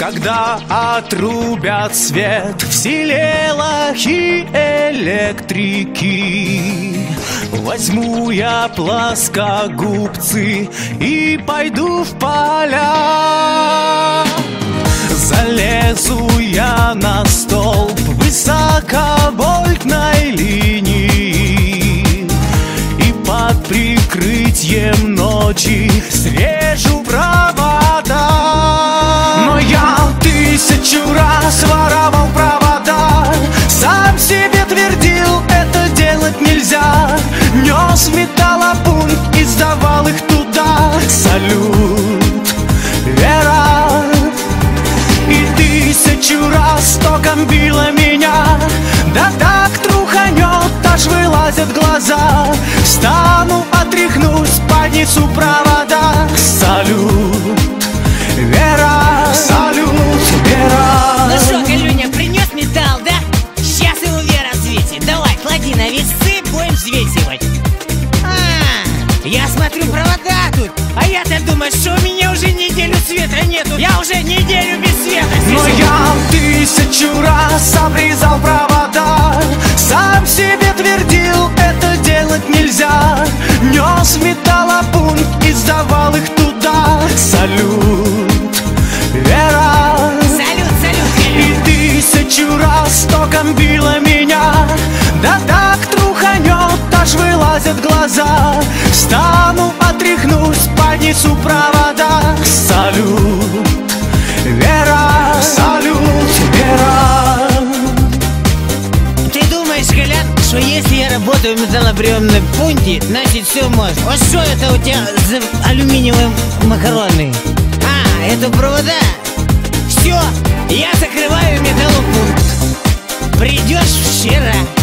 Когда отрубят свет в селе лохи электрики, возьму я плоскогубцы и пойду в поля. Залезу я на столб высоковольтной линии и под прикрытием ночи срежу провода. Но я 1000 раз воровал провода, сам себе твердил, это делать нельзя. Нес металлопункт и сдавал их туда. Салют, Вера! И 1000 раз током било меня, да так труханет, аж вылазят глаза. Встану, отряхнусь, понесу провода. Салют, Вера! Салют, Вера! Ну что, Галюня, принес металл, да? Сейчас его Вера светит. Давай, клади на весы, будем взвесивать. Я смотрю, провода тут. А я-то думаю, что у меня уже неделю света нету. Я уже неделю без света здесь. Но я 1000 раз обрезал провода, сам себе твердил, это делать нельзя. Нес металлопункт и сдавал их туда. Салют, Вера! Салют, салют, И 1000 раз током било меня, да так труханет, аж вылазят глаза. Встану, отряхнусь, понесу провода. Салют, Вера! Салют, Вера! Ты думаешь, Колян, что если я работаю в металлоприемном пункте, значит все можно? Вот что это у тебя за алюминиевые макароны? Это провода? Все, я закрываю металлопункт. Придешь вчера.